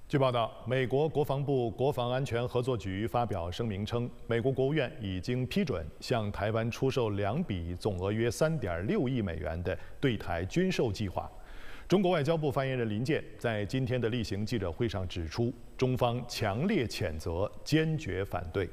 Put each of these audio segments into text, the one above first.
据报道，美国国防部国防安全合作局发表声明称，美国国务院已经批准向台湾出售2笔总额约3.6亿美元的对台军售计划。中国外交部发言人林健在今天的例行记者会上指出，中方强烈谴责，坚决反对。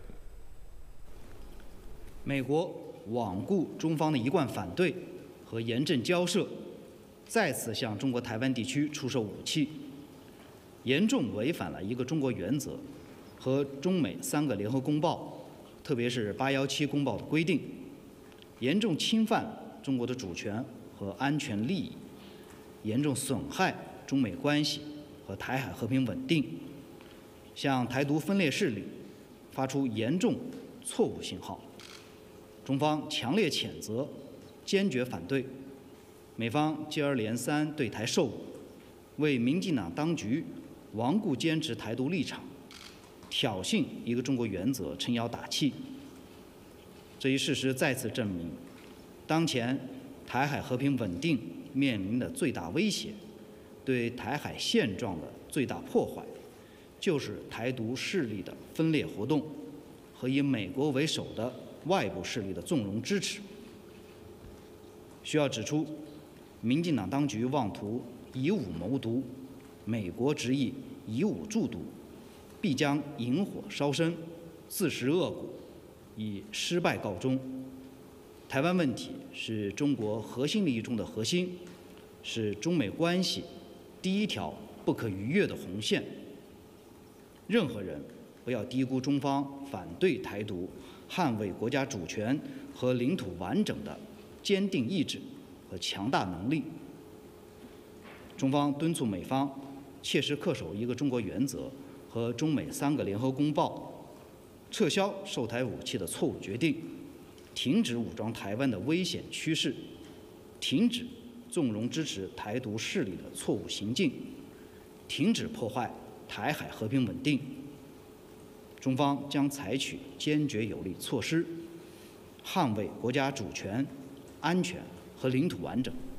美国罔顾中方的一贯反对和严正交涉，再次向中国台湾地区出售武器，严重违反了一个中国原则和中美3个联合公报，特别是817公报的规定，严重侵犯中国的主权和安全利益，严重损害中美关系和台海和平稳定，向台独分裂势力发出严重错误信号。中方强烈谴责，坚决反对美方接二连三对台售武，为民进党当局顽固坚持台独立场、挑衅一个中国原则撑腰打气。这一事实再次证明，当前台海和平稳定面临的最大威胁，对台海现状的最大破坏，就是台独势力的分裂活动和以美国为首的外部势力的纵容支持。需要指出，民进党当局妄图以武谋独，美国执意以武助独，必将引火烧身，自食恶果，以失败告终。台湾问题是中国核心利益中的核心，是中美关系第一条不可逾越的红线。任何人不要低估中方反对台独、捍卫国家主权和领土完整的坚定意志和强大能力。中方敦促美方切实恪守一个中国原则和中美3个联合公报，撤销售台武器的错误决定，停止武装台湾的危险趋势，停止纵容支持台独势力的错误行径，停止破坏台海和平稳定。中方将采取坚决有力措施，捍卫国家主权、安全和领土完整。